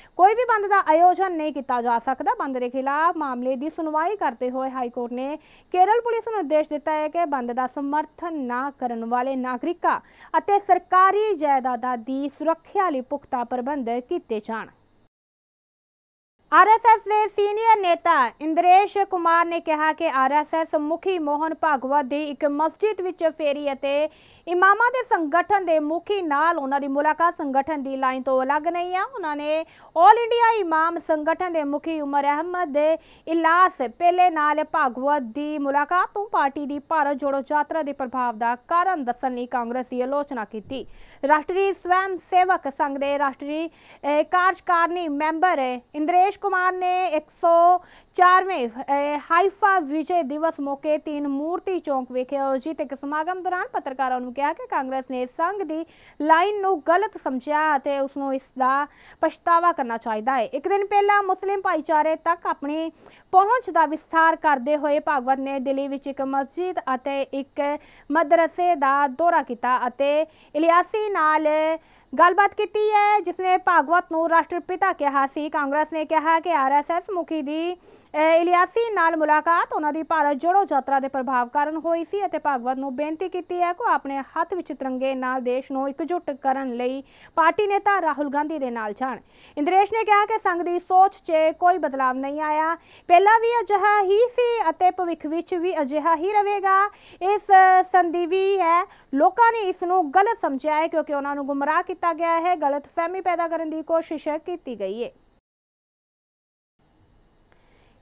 ਦਾ ਆਯੋਜਨ ਨਹੀਂ ਕੀਤਾ ਜਾ ਸਕਦਾ। ਬੰਦ ਦੇ ਖਿਲਾਫ ਮਾਮਲੇ ਦੀ ਸੁਣਵਾਈ ਕਰਦੇ ਹੋਏ ਹਾਈ ਕੋਰਟ ਨੇ ਕੇਰਲ ਪੁਲਿਸ ਨੂੰ ਨਿਰਦੇਸ਼ ਦਿੱਤਾ ਹੈ ਕਿ ਬੰਦ ਦਾ ਸਮਰਥਨ ਨਾ ਕਰਨ ਵਾਲੇ ਨਾਗਰਿਕਾਂ ਅਤੇ ਸਰਕਾਰੀ ਜਾਇਦਾਦਾਂ ਦੀ ਸੁਰੱਖਿਆ ਲਈ ਪੁਖਤਾ ਪ੍ਰਬੰਧ ਕੀਤੇ ਜਾਣ। RSS ਦੇ ਸੀਨੀਅਰ ਨੇਤਾ ਇੰਦਰੇਸ਼ ਕੁਮਾਰ ਨੇ ਕਿਹਾ ਕਿ RSS ਮੁਖੀ ਮੋਹਨ ਭਾਗਵਤ ਦੀ ਇੱਕ ਮਸਜਿਦ ਵਿੱਚ ਫੇਰੀ ਅਤੇ ਇਮਾਮਾਂ ਦੇ ਸੰਗਠਨ ਦੇ ਮੁਖੀ ਨਾਲ ਉਹਨਾਂ ਦੀ ਮੁਲਾਕਾਤ ਸੰਗਠਨ ਦੀ ਲਾਈਨ ਤੋਂ ਅਲੱਗ ਨਹੀਂ ਹੈ। ਉਹਨਾਂ ਨੇ ਆਲ ਇੰਡੀਆ ਇਮਾਮ ਸੰਗਠਨ ਦੇ ਮੁਖੀ ਉਮਰ ਅਹਿਮਦ ਇਲਾਸ ਪਹਿਲੇ ਨਾਲ ਭਾਗਵਤ ਦੀ ਮੁਲਾਕਾਤ ਤੋਂ ਪਾਰਟੀ ਦੀ ਭਾਰਤ ਜੋੜੋ ਯਾਤਰਾ ਦੇ ਪ੍ਰਭਾਵ ਦਾ ਕਾਰਨ ਦੱਸਣ ਲਈ ਕਾਂਗਰਸ ਦੀ ਆਲੋਚਨਾ ਕੀਤੀ। ਰਾਸ਼ਟਰੀ ਸਵੈਮ ਸੇਵਕ ਸੰਘ ਦੇ ਰਾਸ਼ਟਰੀ ਕਾਰਜਕਾਰਨੀ ਮੈਂਬਰ ਇੰਦਰੇਸ਼ ਕੁਮਾਰ ਨੇ 104ਵੇਂ ਹਾਈਫਾ ਵਿਜੇ ਦਿਵਸ ਮੌਕੇ 3 ਮੂਰਤੀ ਚੌਂਕ ਵਿਖੇ ਆਯੋਜਿਤ ਇੱਕ ਸਮਾਗਮ ਦੌਰਾਨ ਪੱਤਰਕਾਰਾਂ ਨੂੰ ਕਿਹਾ ਕਿ ਕਾਂਗਰਸ ਨੇ ਸੰਘ ਦੀ ਲਾਈਨ ਨੂੰ ਗਲਤ ਸਮਝਿਆ ਅਤੇ ਉਸ ਨੂੰ ਇਸ ਦਾ ਪਛਤਾਵਾ ਕਰਨਾ ਚਾਹੀਦਾ ਹੈ। ਇੱਕ ਦਿਨ ਪਹਿਲਾਂ ਮੁਸਲਿਮ ਭਾਈਚਾਰੇ ਤੱਕ ਆਪਣੀ ਪਹੁੰਚ ਦਾ ਵਿਸਥਾਰ ਕਰਦੇ ਹੋਏ ਭਾਗਵਤ ਨੇ ਦਿੱਲੀ ਵਿੱਚ ਇੱਕ ਮਸਜਿਦ ਅਤੇ ਇੱਕ ਮਦਰਸੇ ਦਾ ਦੌਰਾ ਕੀਤਾ ਅਤੇ ਇਲਿਆਸੀ ਨਾਲ ਗੱਲਬਾਤ ਕੀਤੀ ਹੈ, ਜਿਸਨੇ ਭਾਗਵਤ ਨੂੰ ਰਾਸ਼ਟਰਪਿਤਾ ਕਿਹਾ ਸੀ। ਕਾਂਗਰਸ ਨੇ ਕਿਹਾ ਕਿ RSS ਮੁਖੀ ਦੀ ਇਲਿਆਸੀ ਨਾਲ ਮੁਲਾਕਾਤ ਉਹਨਾਂ ਦੀ ਭਾਰਤ ਜੋੜੋ ਯਾਤਰਾ ਦੇ ਪ੍ਰਭਾਵ ਕਾਰਨ ਹੋਈ ਸੀ ਅਤੇ ਭਾਗਵਤ ਨੂੰ ਬੇਨਤੀ ਕੀਤੀ ਹੈ ਕਿ ਆਪਣੇ ਹੱਥ ਵਿੱਚ ਤਿਰੰਗੇ ਨਾਲ ਦੇਸ਼ ਨੂੰ ਇਕਜੁੱਟ ਕਰਨ ਲਈ ਪਾਰਟੀ ਨੇਤਾ ਰਾਹੁਲ ਗਾਂਧੀ ਦੇ ਨਾਲ ਜਾਣ। ਇੰਦਰੇਸ਼ ਨੇ ਕਿਹਾ ਕਿ ਸੰਘ ਦੀ ਸੋਚ 'ਚ ਕੋਈ ਬਦਲਾਵ ਨਹੀਂ ਆਇਆ, ਪਹਿਲਾਂ ਵੀ ਅਜਿਹਾ ਹੀ ਸੀ ਅਤੇ ਭਵਿੱਖ ਵਿੱਚ ਵੀ ਅਜਿਹਾ ਹੀ ਰਹੇਗਾ। ਇਸ ਸੰਦੀਵੀ ਹੈ, ਲੋਕਾਂ ਨੇ ਇਸ ਨੂੰ ਗਲਤ ਸਮਝਿਆ ਹੈ ਕਿਉਂਕਿ ਉਹਨਾਂ ਨੂੰ ਗੁੰਮਰਾਹ ਕੀਤਾ ਗਿਆ ਹੈ, ਗਲਤਫਹਿਮੀ ਪੈਦਾ ਕਰਨ ਦੀ ਕੋਸ਼ਿਸ਼ ਕੀਤੀ ਗਈ ਹੈ।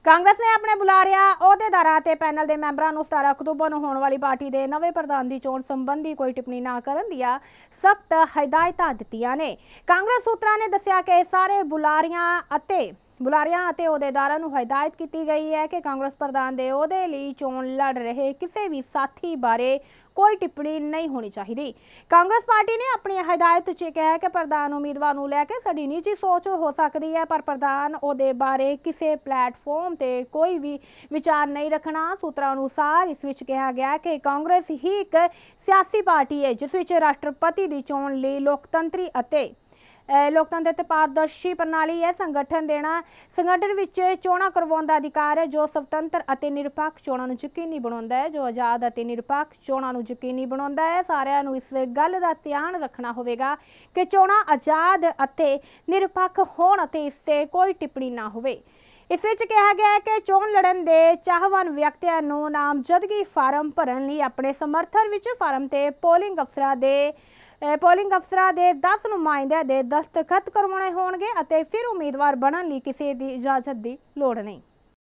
ਕਾਂਗਰਸ ਨੇ ਆਪਣੇ ਬੁਲਾਰਿਆਂ, ਅਹੁਦੇਦਾਰਾਂ ਅਤੇ ਪੈਨਲ ਦੇ ਮੈਂਬਰਾਂ ਨੂੰ 17 ਅਕਤੂਬਰ ਨੂੰ ਹੋਣ ਵਾਲੀ ਪਾਰਟੀ ਦੇ ਨਵੇਂ ਪ੍ਰਧਾਨ ਦੀ ਚੋਣ ਸੰਬੰਧੀ ਕੋਈ ਟਿੱਪਣੀ ਨਾ ਕਰਨ ਦੀਆਂ ਸਖਤ ਹਦਾਇਤਾਂ ਦਿੱਤੀਆਂ ਨੇ। ਕਾਂਗਰਸ ਸੂਤਰਾਂ ਨੇ ਦੱਸਿਆ ਕਿ ਸਾਰੇ ਬੁਲਾਰਿਆਂ ਅਤੇ ਅਹੁਦੇਦਾਰਾਂ ਨੂੰ ਹਦਾਇਤ ਕੀਤੀ ਗਈ ਹੈ ਕਿ ਕਾਂਗਰਸ ਪ੍ਰਧਾਨ ਦੇ ਅਹੁਦੇ ਲਈ ਚੋਣ ਲੜ ਰਹੇ ਕਿਸੇ ਵੀ ਸਾਥੀ ਬਾਰੇ ਕੋਈ ਟਿੱਪਣੀ ਨਹੀਂ ਹੋਣੀ ਚਾਹੀਦੀ। ਕਾਂਗਰਸ ਪਾਰਟੀ ਨੇ ਆਪਣੀ ਹਦਾਇਤ 'ਚ ਕਿਹਾ ਹੈ ਕਿ ਪ੍ਰਧਾਨ ਉਮੀਦਵਾਰ ਨੂੰ ਲੈ ਕੇ ਸਾਡੀ ਨਿੱਜੀ ਸੋਚ ਹੋ ਸਕਦੀ ਹੈ, ਪਰ ਪ੍ਰਧਾਨ ਅਹੁਦੇ ਬਾਰੇ ਕਿਸੇ ਪਲੇਟਫਾਰਮ ਤੇ ਕੋਈ ਵੀ ਵਿਚਾਰ ਨਹੀਂ ਰੱਖਣਾ। ਸੂਤਰਾਂ ਅਨੁਸਾਰ ਇਸ ਵਿੱਚ ਕਿਹਾ ਗਿਆ ਕਿ ਕਾਂਗਰਸ ਹੀ ਇੱਕ ਸਿਆਸੀ ਪਾਰਟੀ ਹੈ ਜਿਸ ਵਿੱਚ ਰਾਸ਼ਟਰਪਤੀ ਦੀ ਚੋਣ ਲਈ ਲੋਕਤੰਤਰੀ ਅਤੇ ਪਾਰਦਰਸ਼ੀ ਪ੍ਰਣਾਲੀ ਹੈ। ਸੰਗਠਨ ਵਿੱਚ ਚੋਣਾਂ ਕਰਵਾਉਣ ਦਾ ਅਧਿਕਾਰ ਹੈ ਜੋ ਸੁਤੰਤਰ ਅਤੇ ਨਿਰਪੱਖ ਚੋਣਾਂ ਨੂੰ ਯਕੀਨੀ ਬਣਾਉਂਦਾ ਹੈ, ਜੋ ਆਜ਼ਾਦ ਅਤੇ ਨਿਰਪੱਖ ਚੋਣਾਂ ਨੂੰ ਯਕੀਨੀ ਬਣਾਉਂਦਾ ਹੈ। ਸਾਰਿਆਂ ਨੂੰ ਇਸ ਗੱਲ ਦਾ ਧਿਆਨ ਰੱਖਣਾ ਹੋਵੇਗਾ ਕਿ ਚੋਣਾਂ ਆਜ਼ਾਦ ਅਤੇ ਨਿਰਪੱਖ ਹੋਣ ਅਤੇ ਇਸ ਤੇ ਕੋਈ ਟਿੱਪਣੀ ਨਾ ਹੋਵੇ। ਇਸ ਵਿੱਚ ਕਿਹਾ ਗਿਆ ਹੈ ਕਿ ਚੋਣ ਲੜਨ ਦੇ ਚਾਹਵਾਨ ਵਿਅਕਤੀਆਂ ਨੂੰ ਨਾਮਜ਼ਦਗੀ ਫਾਰਮ ਭਰਨ ਲਈ ਆਪਣੇ ਸਮਰਥਨ ਵਿੱਚ ਫਾਰਮ ਤੇ ਪੋਲਿੰਗ ਅਫਸਰਾਂ ਦੇ 10 ਨੁਮਾਇੰਦਿਆਂ ਦੇ ਦਸਤਖਤ ਕਰਵਾਉਣੇ ਹੋਣਗੇ ਅਤੇ ਫਿਰ ਉਮੀਦਵਾਰ ਬਣਨ ਲਈ ਕਿਸੇ ਦੀ ਇਜਾਜ਼ਤ ਦੀ ਲੋੜ ਨਹੀਂ।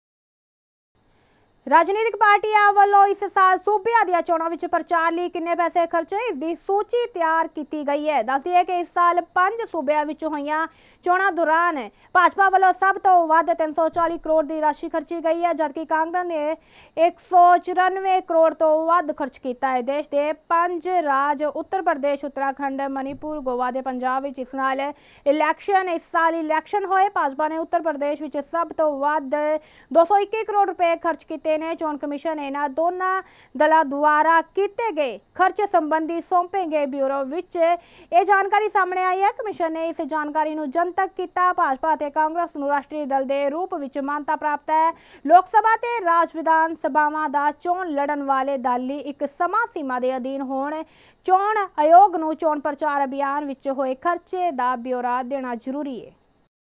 ਰਾਜਨੀਤਿਕ ਪਾਰਟੀਆਂ ਵੱਲੋਂ ਇਸ ਸਾਲ ਸੂਬਿਆਂ ਦੀਆਂ ਚੋਣਾਂ ਵਿੱਚ ਪ੍ਰਚਾਰ ਲਈ ਕਿੰਨੇ ਪੈਸੇ ਖਰਚੇ, ਇਸ ਦੀ ਸੂਚੀ ਤਿਆਰ ਕੀਤੀ ਗਈ ਹੈ। ਦੱਸਦੀ ਹੈ ਕਿ ਇਸ ਸਾਲ 5 ਸੂਬਿਆਂ ਵਿੱਚ ਹੋਈਆਂ ਚੋਣਾਂ ਦੌਰਾਨ ਭਾਜਪਾ ਵੱਲੋਂ ਸਭ ਤੋਂ ਵੱਧ 340 ਕਰੋੜ ਦੀ ਰਾਸ਼ੀ ਖਰਚੀ ਗਈ ਹੈ, ਜਦਕਿ ਕਾਂਗਰਸ ਨੇ 194 ਕਰੋੜ ਤੋਂ ਵੱਧ ਖਰਚ ਕੀਤਾ ਹੈ। ਦੇਸ਼ ਦੇ 5 ਰਾਜ ਉੱਤਰ ਪ੍ਰਦੇਸ਼, ਉੱਤਰਾਖੰਡ, ਮਨੀਪੁਰ, ਗੋਆ ਦੇ ਪੰਜਾਬ ਵਿੱਚ ਇਸ ਸਾਲ ਇਲੈਕਸ਼ਨ ਹੋਏ। ਭਾਜਪਾ ਨੇ ਉੱਤਰ ਪ੍ਰਦੇਸ਼ ਵਿੱਚ ਸਭ ਤੋਂ ਵੱਧ 221 ਕਰੋੜ ਰੁਪਏ ਖਰਚ ਕੀਤੇ ਨੇ। ਚੋਣ ਕਮਿਸ਼ਨ ਇਹਨਾਂ ਦੋਨਾਂ ਦਲਾਂ ਦੁਆਰਾ ਕੀਤੇ ਗਏ ਖਰਚ ਸੰਬੰਧੀ ਸੌਂਪੇ ਗਏ ਬਿਊਰੋ ਵਿੱਚ ਇਹ ਜਾਣਕਾਰੀ ਸਾਹਮਣੇ ਆਈ ਹੈ। ਕਮਿਸ਼ਨ ਨੇ ਇਸ ਜਾਣਕਾਰੀ ਨੂੰ ਤੱਕ ਕੀਤਾ। ਭਾਜਪਾ ਅਤੇ ਕਾਂਗਰਸ ਨੂੰ ਰਾਸ਼ਟਰੀ ਦਲ ਦੇ ਰੂਪ ਵਿੱਚ ਮਾਨਤਾ ਪ੍ਰਾਪਤ ਹੈ। ਲੋਕ ਸਭਾ ਤੇ ਰਾਜ ਵਿਧਾਨ ਸਭਾਵਾਂ ਦਾ ਚੋਣ ਲੜਨ ਵਾਲੇ ਦਲ ਲਈ ਇੱਕ ਸਮਾਂ ਸੀਮਾ ਦੇ ਅਧੀਨ ਹੋਣ ਚੋਣ ਆਯੋਗ ਨੂੰ ਚੋਣ ਪ੍ਰਚਾਰ ਅਭਿਆਨ ਵਿੱਚ ਹੋਏ ਖਰਚੇ ਦਾ ਬਿਊਰਾ ਦੇਣਾ ਜ਼ਰੂਰੀ ਹੈ।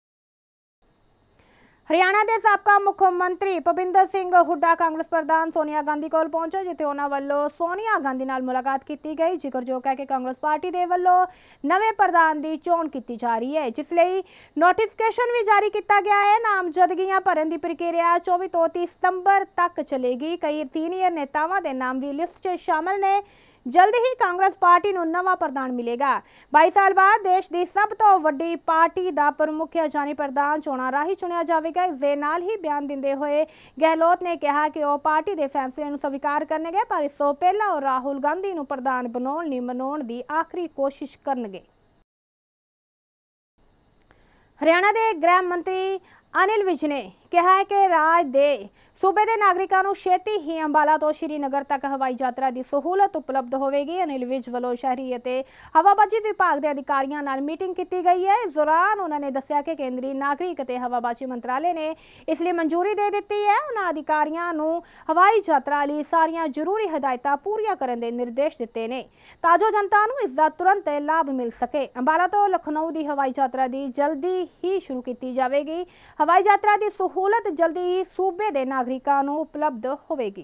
ਹਰਿਆਣਾ ਦੇ ਸਾਬਕਾ ਮੁੱਖ ਮੰਤਰੀ ਭੁਪਿੰਦਰ ਸਿੰਘ ਹੁੱਡਾ ਕਾਂਗਰਸ ਪ੍ਰਧਾਨ ਸੋਨੀਆ ਗਾਂਧੀ ਕੋਲ ਪਹੁੰਚੇ, ਜਿੱਥੇ ਉਹਨਾਂ ਵੱਲੋਂ ਸੋਨੀਆ ਗਾਂਧੀ ਨਾਲ ਮੁਲਾਕਾਤ ਕੀਤੀ ਗਈ। ਜ਼ਿਕਰਯੋਗ ਹੈ ਕਿ ਕਾਂਗਰਸ ਪਾਰਟੀ ਦੇ ਵੱਲੋਂ ਨਵੇਂ ਪ੍ਰਧਾਨ ਦੀ ਚੋਣ ਕੀਤੀ ਜਾ ਰਹੀ ਹੈ, ਜਿਸ ਲਈ ਨੋਟੀਫਿਕੇਸ਼ਨ ਵੀ ਜਾਰੀ ਕੀਤਾ ਗਿਆ ਹੈ। ਨਾਮਜ਼ਦਗੀਆਂ ਭਰਨ ਦੀ ਪ੍ਰਕਿਰਿਆ 24 ਤੋਂ 30 ਸਤੰਬਰ ਤੱਕ ਚੱਲੇਗੀ। ਕਈ ਸੀਨੀਅਰ ਨੇਤਾਵਾਂ ਦੇ ਨਾਮ ਵੀ ਲਿਸਟ 'ਚ ਸ਼ਾਮਲ ਨੇ। ਜਲਦ ਹੀ ਕਾਂਗਰਸ ਪਾਰਟੀ ਨੂੰ ਨਵਾਂ ਪ੍ਰਧਾਨ ਮਿਲੇਗਾ। 22 ਸਾਲ ਬਾਅਦ ਦੇਸ਼ ਦੀ ਸਭ ਤੋਂ ਵੱਡੀ ਪਾਰਟੀ ਦਾ ਪ੍ਰਮੁੱਖ ਜਾਨੀ ਪ੍ਰਧਾਨ ਚੋਣਾਂ ਰਾਹੀਂ ਚੁਣਿਆ ਜਾਵੇਗਾ। ਇਸ ਦੇ ਨਾਲ ਹੀ ਬਿਆਨ ਦਿੰਦੇ ਹੋਏ ਗਹਿਲੋਤ ਨੇ ਕਿਹਾ ਕਿ ਉਹ ਪਾਰਟੀ ਦੇ ਫੈਸਲੇ ਨੂੰ ਸਵੀਕਾਰ ਕਰਨਗੇ, ਪਰ ਇਸ ਤੋਂ ਪਹਿਲਾਂ ਉਹ ਰਾਹੁਲ ਗਾਂਧੀ ਨੂੰ ਪ੍ਰਧਾਨ ਬਣਾਉਣ ਲਈ ਮਨਾਉਣ ਦੀ ਆਖਰੀ ਕੋਸ਼ਿਸ਼ ਕਰਨਗੇ। ਹਰਿਆਣਾ ਦੇ ਗ੍ਰਹਿ ਮੰਤਰੀ ਅਨਿਲ ਵਿਜ ਨੇ ਕਿਹਾ ਹੈ ਕਿ ਰਾਜ ਦੇ ਸੂਬੇ ਦੇ ਨਾਗਰਿਕਾਂ ਨੂੰ ਛੇਤੀ ਹੀ ਅੰਬਾਲਾ ਤੋਂ ਸ਼੍ਰੀਨਗਰ ਤੱਕ ਹਵਾਈ ਯਾਤਰਾ ਦੀ ਸਹੂਲਤ ਉਪਲਬਧ ਹੋਵੇਗੀ। ਅਨਿਲ ਵਿਜ ਵੱਲੋਂ ਸ਼ਹਿਰੀ ਅਤੇ ਹਵਾਬਾਜ਼ੀ ਵਿਭਾਗ ਦੇ ਅਧਿਕਾਰੀਆਂ ਨਾਲ ਮੀਟਿੰਗ ਕੀਤੀ ਗਈ ਹੈ। ਇਸ ਦੌਰਾਨ ਉਹਨਾਂ ਨੇ ਦੱਸਿਆ ਕਿ ਕੇਂਦਰੀ ਨਾਗਰਿਕ ਅਤੇ ਹਵਾਬਾਜ਼ੀ ਮੰਤਰਾਲੇ ਨੇ ਇਸ ਲਈ ਮਨਜ਼ੂਰੀ ਦੇ ਦਿੱਤੀ ਹੈ। ਉਹਨਾਂ ਅਧਿਕਾਰੀਆਂ ਨੂੰ ਹਵਾਈ ਯਾਤਰਾ ਲਈ ਸਾਰੀਆਂ ਜ਼ਰੂਰੀ ਹਦਾਇਤਾਂ ਪੂਰੀਆਂ ਕਰਨ ਦੇ ਨਿਰਦੇਸ਼ ਦਿੱਤੇ ਨੇ ਤਾਂ ਜੋ ਜਨਤਾ ਨੂੰ ਇਸ ਦਾ ਤੁਰੰਤ ਲਾਭ ਮਿਲ ਸਕੇ। ਅੰਬਾਲਾ ਤੋਂ ਲਖਨਊ ਦੀ ਹਵਾਈ ਯਾਤਰਾ ਦੀ ਜਲਦੀ ਹੀ ਸ਼ੁਰੂ ਕੀਤੀ ਜਾਵੇਗੀ। ਹਵਾਈ ਯਾਤਰਾ ਦੀ ਸਹੂਲਤ ਜਲਦੀ ਹੀ ਸੂਬੇ ਦੇ ਨਾਗਰਿਕਾਂ ਨੂੰ ਉਪਲਬਧ ਹੋਵੇਗੀ।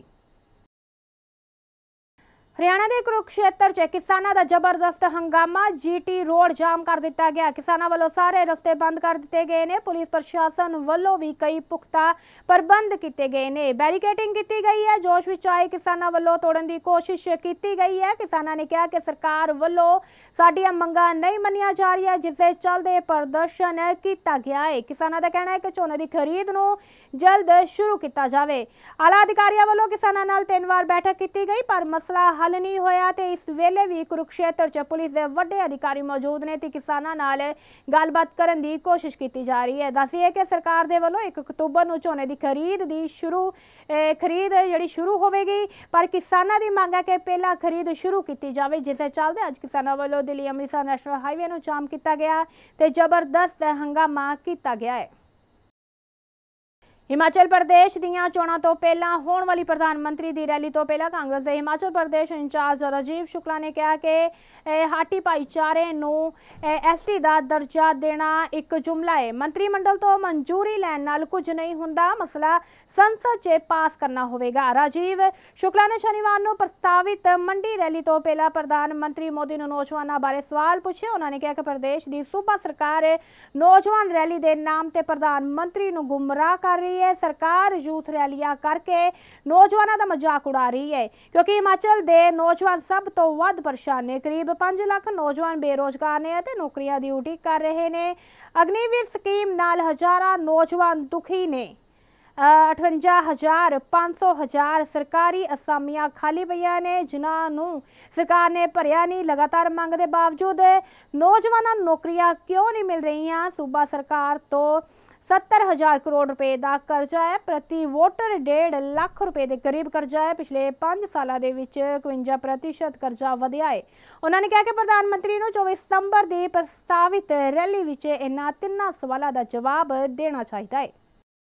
ਹਰਿਆਣਾ ਦੇ ਕੁਰੂਕਸ਼ੇਤਰ 'ਚ ਕਿਸਾਨਾਂ ਦਾ ਜ਼ਬਰਦਸਤ ਹੰਗਾਮਾ, ਜੀਟੀ ਰੋਡ ਜਾਮ ਕਰ ਦਿੱਤਾ ਗਿਆ। ਕਿਸਾਨਾਂ ਵੱਲੋਂ ਸਾਰੇ ਰਸਤੇ ਬੰਦ ਕਰ ਦਿੱਤੇ ਗਏ ਨੇ। ਪੁਲਿਸ ਪ੍ਰਸ਼ਾਸਨ ਵੱਲੋਂ ਵੀ ਕਈ ਪੁਖਤਾ ਪ੍ਰਬੰਧ ਕੀਤੇ ਗਏ ਨੇ। ਬੈਰੀਕੇਡਿੰਗ ਕੀਤੀ ਗਈ ਹੈ। ਜੋਸ਼ ਵਿੱਚ ਆਏ ਕਿਸਾਨਾਂ ਵੱਲੋਂ ਤੋੜਨ ਦੀ ਕੋਸ਼ਿਸ਼ ਕੀਤੀ ਗਈ ਹੈ। ਕਿਸਾਨਾਂ ਨੇ ਕਿਹਾ ਕਿ ਸਰਕਾਰ ਵੱਲੋਂ ਸਾਡੀਆਂ ਮੰਗਾਂ ਨਹੀਂ ਮੰਨੀਆਂ ਜਾ ਰਹੀਆਂ, ਜਿਸ ਦੇ ਚੱਲਦੇ ਪ੍ਰਦਰਸ਼ਨ ਕੀਤਾ ਗਿਆ ਹੈ। ਕਿਸਾਨਾਂ ਦਾ ਕਹਿਣਾ ਹੈ ਕਿ ਝੋਨੇ ਦੀ ਖਰੀਦ ਨੂੰ ਜਲਦ ਸ਼ੁਰੂ ਕੀਤਾ ਜਾਵੇ। ਆਲਾ ਅਧਿਕਾਰੀਆਂ ਵੱਲੋਂ ਕਿਸਾਨਾਂ ਨਾਲ 3 ਵਾਰ ਬੈਠਕ ਕੀਤੀ ਗਈ, ਪਰ ਮਸਲਾ ਹੱਲ ਨਹੀਂ ਹੋਇਆ ਤੇ ਇਸ ਵੇਲੇ ਵੀ ਕੁਰੂਕਸ਼ੇਤਰ 'ਚ ਪੁਲਿਸ ਦੇ ਵੱਡੇ ਅਧਿਕਾਰੀ ਮੌਜੂਦ ਨੇ ਤੇ ਕਿਸਾਨਾਂ ਨਾਲ ਗੱਲਬਾਤ ਕਰਨ ਦੀ ਕੋਸ਼ਿਸ਼ ਕੀਤੀ ਜਾ ਰਹੀ ਹੈ। ਦੱਸੀਏ ਕਿ ਸਰਕਾਰ ਦੇ ਵੱਲੋਂ 1 ਅਕਤੂਬਰ ਨੂੰ ਝੋਨੇ ਦੀ ਖਰੀਦ ਜਿਹੜੀ ਸ਼ੁਰੂ ਹੋਵੇਗੀ, ਪਰ ਕਿਸਾਨਾਂ ਦੀ ਮੰਗ ਹੈ ਕਿ ਪਹਿਲਾਂ ਖਰੀਦ ਸ਼ੁਰੂ ਕੀਤੀ ਜਾਵੇ, ਜਿਸ ਦੇ ਚੱਲਦੇ ਅੱਜ ਕਿਸਾਨਾਂ ਵੱਲੋਂ ਦਿੱਲੀ ਅੰਮ੍ਰਿਤਸਰ ਨੈਸ਼ਨਲ ਹਾਈਵੇ ਨੂੰ ਜਾਮ ਕੀਤਾ ਗਿਆ ਤੇ ਜ਼ਬਰਦਸਤ ਹੰਗਾਮਾ ਕੀਤਾ ਗਿਆ ਹੈ। ਹਿਮਾਚਲ ਪ੍ਰਦੇਸ਼ ਦੀਆਂ ਚੋਣਾਂ ਤੋਂ ਪਹਿਲਾਂ ਹੋਣ ਵਾਲੀ ਪ੍ਰਧਾਨ ਮੰਤਰੀ ਦੀ ਰੈਲੀ ਤੋਂ ਪਹਿਲਾਂ ਕਾਂਗਰਸ ਦੇ ਹਿਮਾਚਲ ਪ੍ਰਦੇਸ਼ ਇੰਚਾਰਜ ਰਾਜੀਵ ਸ਼ੁਕਲਾ ਨੇ ਕਿਹਾ ਕਿ ਹਾਟੀ ਭਾਈਚਾਰੇ ਨੂੰ ਐਸਟੀ ਦਾ ਦਰਜਾ ਦੇਣਾ ਇੱਕ ਜੁਮਲਾ ਹੈ। ਮੰਤਰੀ ਮੰਡਲ ਤੋਂ ਮਨਜ਼ੂਰੀ ਲੈਣ ਨਾਲ ਕੁਝ ਨਹੀਂ ਹੁੰਦਾ। ਮਸਲਾ संसद 'ਚ पास करना होगा। राजीव शुक्ला ने शनिवार ਨੂੰ प्रस्तावित मंडी रैली तो पहला प्रधानमंत्री मोदी ਨੂੰ नौजवानों बारे सवाल पूछे। उन्होंने कहा कि प्रदेश की सूबा सरकार नौजवान रैली के नाम से प्रधानमंत्री ਨੂੰ गुमराह कर रही है। सरकार यूथ रैलियां करके नौजवानों का मजाक उड़ा रही है, क्योंकि हिमाचल के नौजवान सब तो वध परेशान ने। करीब 5 लाख नौजवान बेरोजगार ने ते नौकरियां दी उਡੀਕ कर रहे ने। अग्निवीर स्कीम नाल हजारां नौजवान दुखी ने। 58,000 500,000 सरकारी असामियां खाली पईयां ने, जिन्होंने सरकार ने भरिया नहीं। लगातार मंग के बावजूद नौजवानों नौकरियां क्यों नहीं मिल रही? सूबा सरकार तो 70,000 करोड़ रुपए का कर्जा है, प्रति वोटर 1.5 लाख रुपए के करीब कर्जा है। पिछले 5 सालों के 51% कर्जा वधिया है। उन्होंने कहा कि प्रधानमंत्री को 24 सितंबर की प्रस्तावित रैली विच इन्हां तिन्नां सवालों का जवाब देना चाहिए है।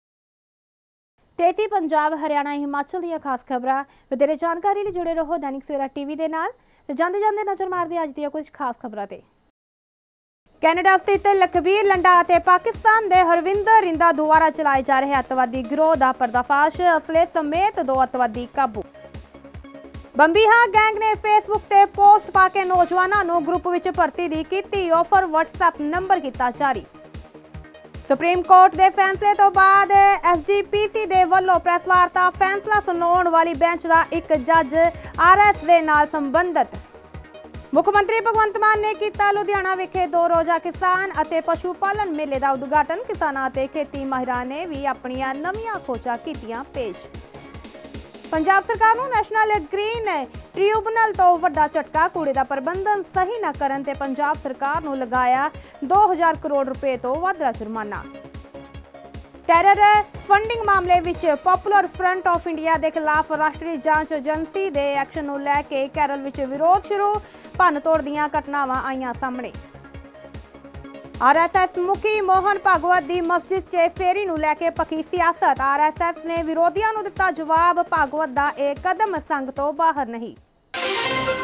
तेजी पंजाब हरियाणा हिमाचल दी खास खबरां वधेरे जानकारी लई जुड़े रहो दैनिक सवेरा टीवी दे नाल। जांदे जांदे नजर मारदे अज दी कुछ खास खबरां ते। कैनेडा स्थित लखबीर लंडा और पाकिस्तान के हरविंदर रिंदा द्वारा चलाए जा रहे अतवादी गिरोह का पर्दाफाश, असले समेत 2 अतवादी काबू। बंबीहा गैंग ने फेसबुक से पोस्ट पाके नौजवानों ग्रुप विच भर्ती की ऑफर व्हाट्सएप नंबर किया जारी। सुप्रीम कोर्ट के फैसले तो बाद SGPC के वलों प्रेस वार्ता, फैसला सुनाउण वाली बेंच का एक जज RS के नाल संबंधित। मुख्यमंत्री भगवंत मान ने किया लुधियाना विखे 2 रोजा किसान और पशु पालन मेले का उद्घाटन। किसानां ते खेती माहिरां ने भी अपनियां नवीं खोजां कीतियां पेश। पंजाब सरकार नूं नैशनल ग्रीन ट्रिब्यूनल तो वड्डा झटका, कूड़े का प्रबंधन सही न करन ते पंजाब सरकार नूं लगाया 2000 करोड़ रुपए तो वध दा जुर्माना। टैरर फंडिंग मामले विच पॉपुलर फ्रंट ऑफ इंडिया के खिलाफ राष्ट्रीय जांच एजेंसी के एक्शन नूं लैके केरल विच विरोध शुरू। भन्न तोड़ दीआं घटनावां आईआं सामने। RSS मुखी मोहन भागवत की मस्जिद च फेरी नूं लैके पक्की सियासत। RSS ने विरोधियों नूं दिता जवाब, भागवत का एक कदम संघ तो बाहर नहीं।